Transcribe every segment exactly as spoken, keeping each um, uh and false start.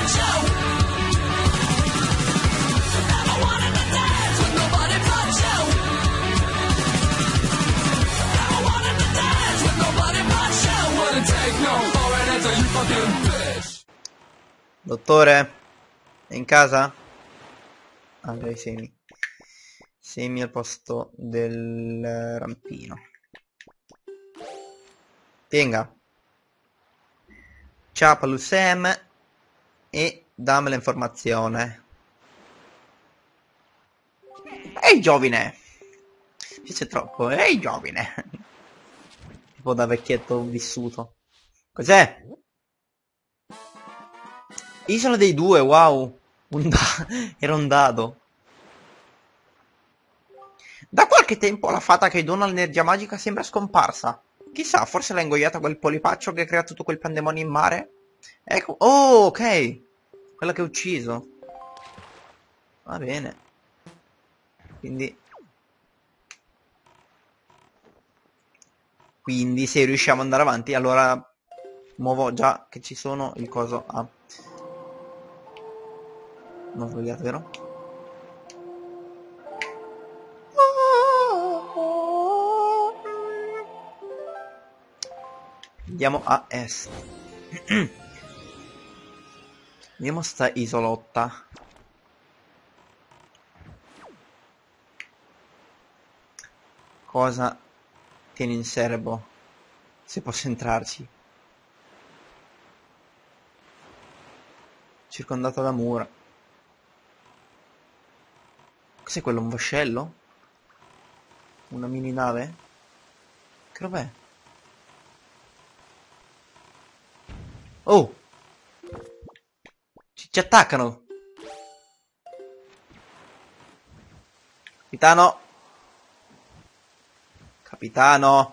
Dottore? È in casa? Ah, dai, semi. Semi al posto del rampino. Tenga. Ciao Sam e dammi l'informazione. Ehi giovine! Mi piace troppo. Ehi giovine! Tipo da vecchietto vissuto. Cos'è? Isola dei due, wow. Un da era un dado. Da qualche tempo la fata che dona l'energia magica sembra scomparsa. Chissà, forse l'ha ingoiata quel polipaccio che crea tutto quel pandemonio in mare? Ecco. Oh, ok. Quella che ho ucciso. Va bene. Quindi... Quindi se riusciamo ad andare avanti, allora... Muovo già che ci sono il coso a... Non ho sbagliato, vero? Andiamo a est. Vediamo sta isolotta. Cosa tiene in serbo? Se posso entrarci. Circondata da mura. Cos'è quello? Un vascello? Una mini nave? Che roba è? Oh! Ci, ci attaccano! Capitano! Capitano!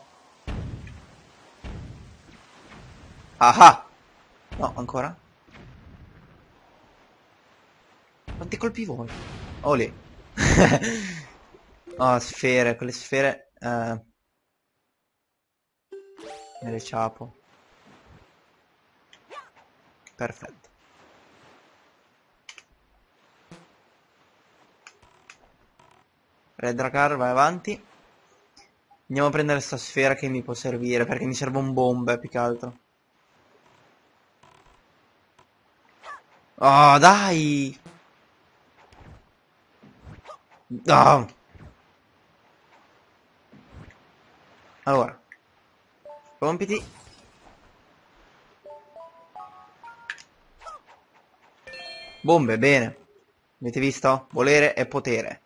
Ah! No, ancora? Quanti colpi vuoi? Oh lì! Oh, sfere, quelle sfere... Eh, me le ciapo. Perfetto. Red Dracar, vai avanti. Andiamo a prendere sta sfera che mi può servire, perché mi serve un bombe, più che altro. Oh, dai! Oh. Allora. Compiti. Bombe, bene. Avete visto? Volere è potere.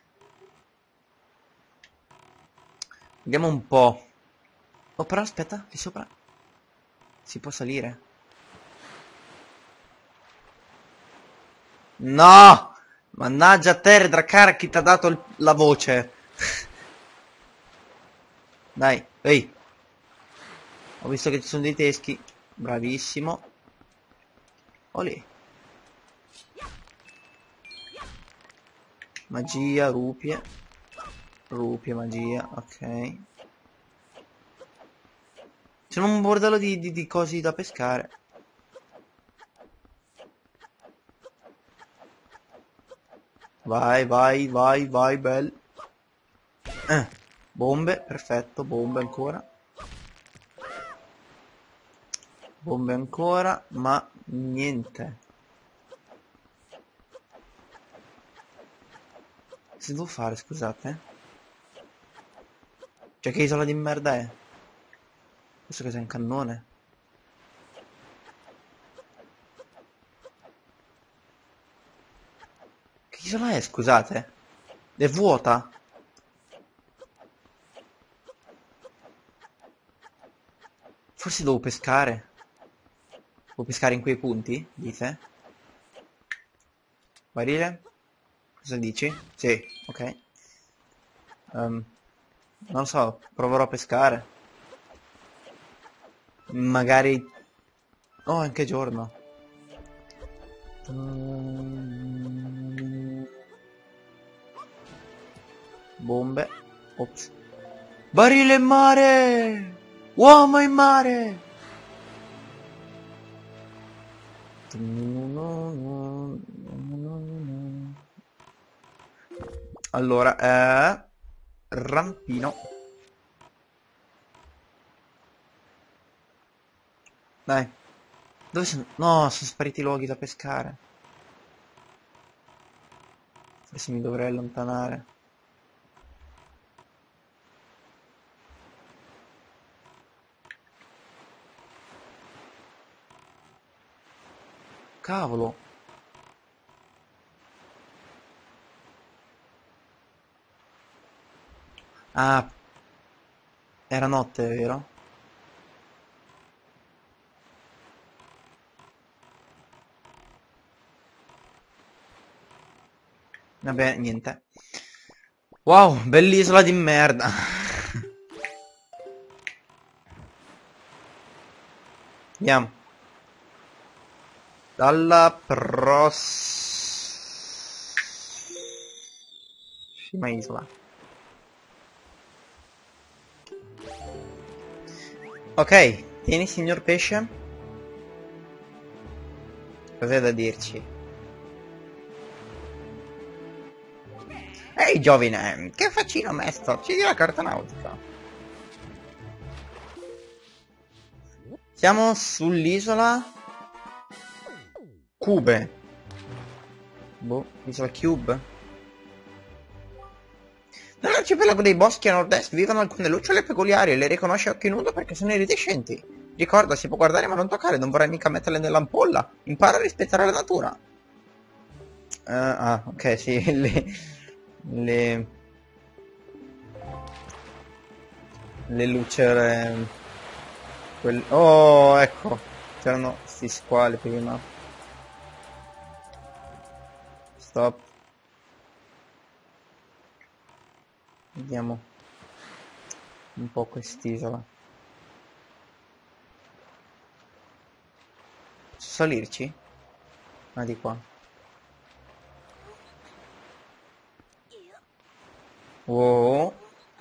Vediamo un po'. Oh, però aspetta, lì sopra si può salire. No! Mannaggia a te, Dracar, chi ti ha dato il- la voce? Dai, ehi. Ho visto che ci sono dei teschi. Bravissimo. Olè. Magia, rupie. Rupie, magia, ok. C'è un bordello di, di, di cosi da pescare. Vai, vai, vai, vai, bel. Eh, bombe, perfetto, bombe ancora. Bombe ancora, ma niente. Cosa devo fare, scusate? Cioè, che isola di merda è? Questo cos'è, un cannone? Che isola è, scusate? È vuota? Forse devo pescare. Devo pescare in quei punti, dite? Barile? Cosa dici? Sì, ok. Um, non lo so, proverò a pescare. Magari... Oh, anche giorno. Mm. Bombe. Ops. Barile in mare! Uomo in mare! Allora, eh, rampino. Dai. Dove sono? No, sono spariti i luoghi da pescare. Forse mi dovrei allontanare. Cavolo. Ah, era notte, vero? Vabbè, niente. Wow, bell'isola di merda. Andiamo. Dalla prossima isola. Ok, tieni signor pesce. Cos'è da dirci? Ehi giovine, che faccino mesto? Ci dia la carta nautica. Siamo sull'isola Cube. Boh, isola Cube. Nell'arcipelago dei boschi a nord-est vivono alcune lucciole peculiari e le riconosci a occhio nudo perché sono iridescenti. Ricorda, si può guardare ma non toccare, non vorrai mica metterle nell'ampolla. Impara a rispettare la natura. Uh, ah, ok, sì, le... le... le lucciole... Quel... Oh, ecco, c'erano sti squali prima. Stop. Vediamo un po' quest'isola. Posso salirci? Ah, di qua. Wow.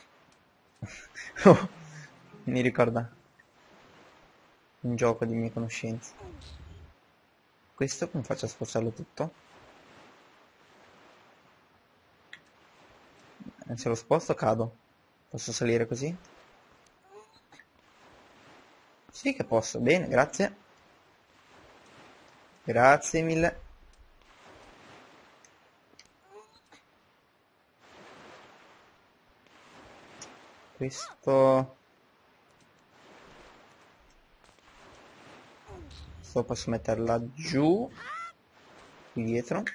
Mi ricorda un gioco di mie conoscenze. Questo come faccio a spostarlo tutto? E se lo sposto cado. Posso salire così? Sì che posso, bene, grazie. Grazie mille. Questo... Questo posso metterla giù. Qui dietro.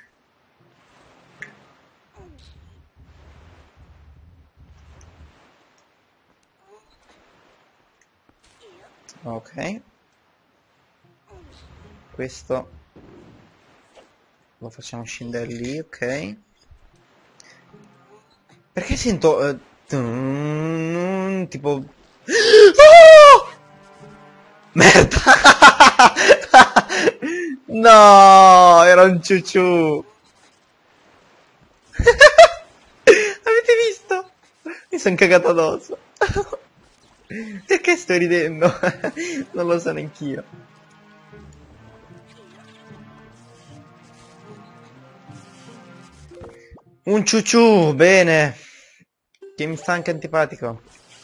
Ok. Questo lo facciamo scendere lì, ok. Perché sento uh, tun, tipo oh! Merda. No, era un ciuciù. Avete visto? Mi sono cagato addosso. Perché sto ridendo? Non lo so neanch'io. Un ciuciù, bene. Che mi sta anche antipatico.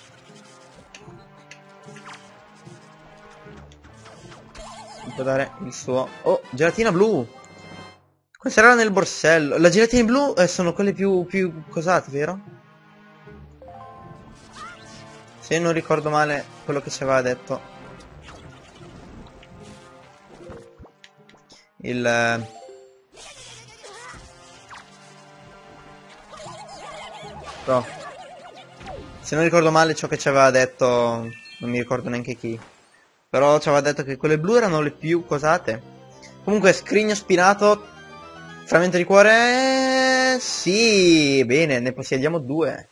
Mi può dare il suo... Oh, gelatina blu. Questa era nel borsello. La gelatina blu eh, sono quelle più, più cosate, vero? Se non ricordo male quello che ci aveva detto. Il... Eh... No. Se non ricordo male ciò che ci aveva detto, non mi ricordo neanche chi. Però ci aveva detto che quelle blu erano le più cosate. Comunque, scrigno spinato, frammento di cuore... Sì, bene, ne possediamo due.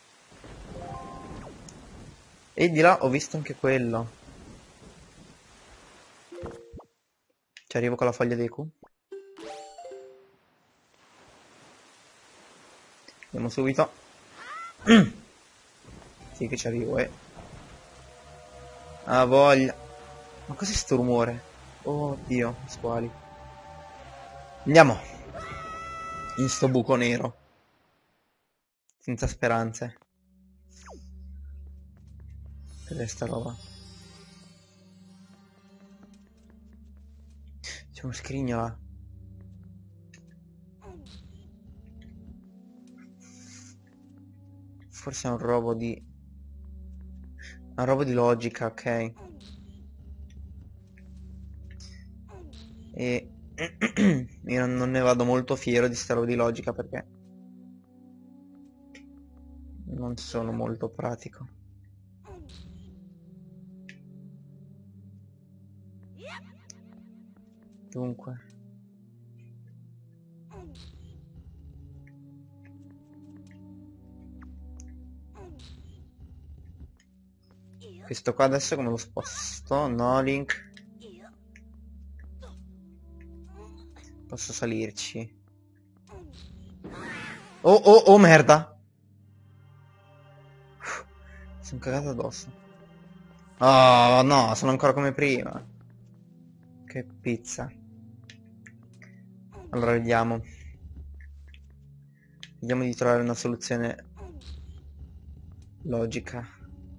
E di là ho visto anche quello. Ci arrivo con la foglia dei Q. Andiamo subito. Sì che ci arrivo, eh. Ah, voglia. Ma cos'è sto rumore? Oh Dio, squali. Andiamo. In sto buco nero. Senza speranze. Cos'è sta roba? C'è uno scrigno là. Forse è un robo di... un robo di logica, ok. E... io non ne vado molto fiero di sta roba di logica perché... non sono molto pratico. Dunque... questo qua adesso come lo sposto? No, Link. Posso salirci. Oh, oh, oh, merda. Sono cagato addosso. Oh, no, sono ancora come prima. Che pizza. Allora, vediamo. Vediamo di trovare una soluzione logica.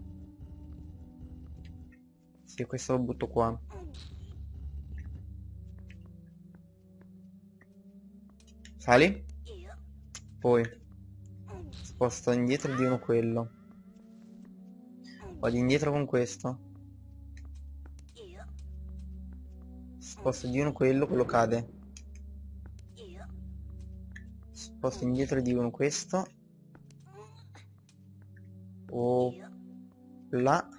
Sì, questo lo butto qua. Sali. Poi sposto indietro di uno quello. Vado indietro con questo. Sposto di uno quello, quello cade. Sposto indietro di uno questo. Oh, là.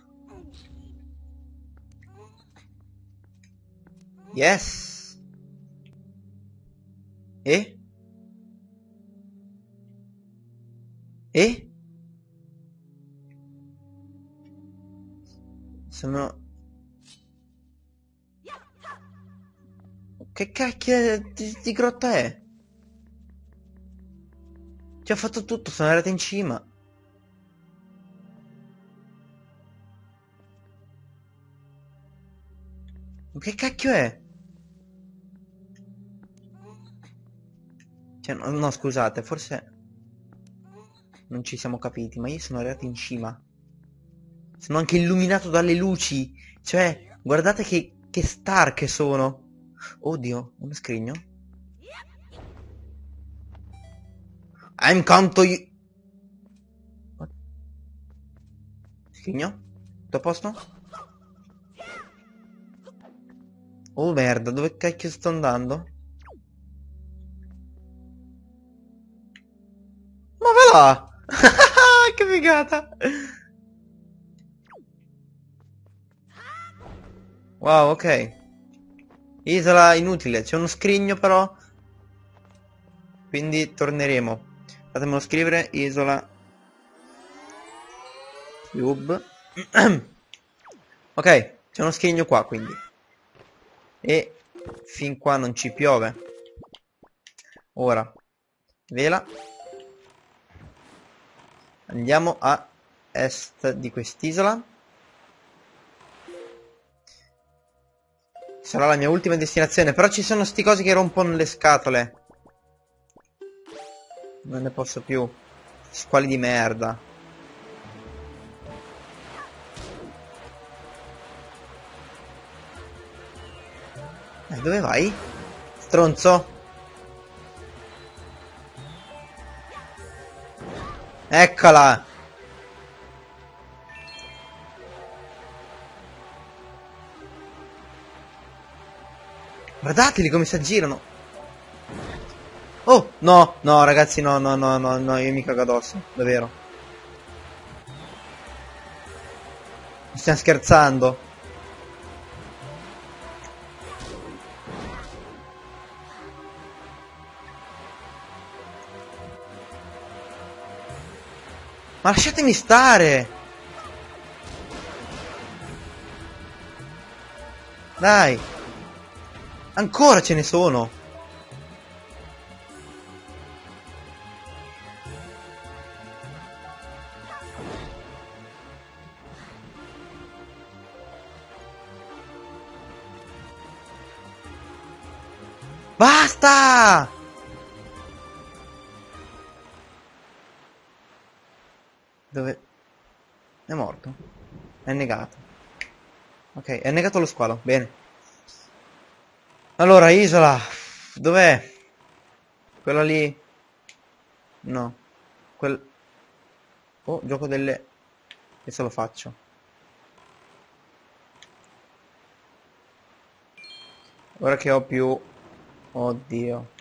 Yes. E? E? Sono... che cacchio di, di grotta è? Ci ho fatto tutto, sono arrivato in cima. Ma che cacchio è? Cioè, no, no, scusate, forse non ci siamo capiti, ma io sono arrivato in cima. Sono anche illuminato dalle luci. Cioè, guardate che, che star che sono. Oddio, uno scrigno. I'm come to you. What? Scrigno? Tutto a posto? Oh merda, dove cacchio sto andando? Ma va là! Che figata! Wow, ok. Isola inutile, c'è uno scrigno però. Quindi torneremo. Fatemelo scrivere, isola cube. Ok, c'è uno scrigno qua quindi. E fin qua non ci piove. Ora, vela. Andiamo a est di quest'isola. Sarà la mia ultima destinazione. Però ci sono sti cosi che rompono le scatole. Non ne posso più. Squali di merda. Eh, dove vai? Stronzo. Eccola. Guardateli come si aggirano. Oh, no, no, ragazzi, no, no, no, no, no, io mi cago addosso, davvero. Mi stiamo scherzando. Ma lasciatemi stare. Dai. Ancora ce ne sono. Basta! Dove? È morto? È negato. Ok, è negato lo squalo. Bene. Allora, isola. Dov'è? Quella lì? No. Quel... Oh, gioco delle... Adesso lo faccio. Ora che ho più... Oddio.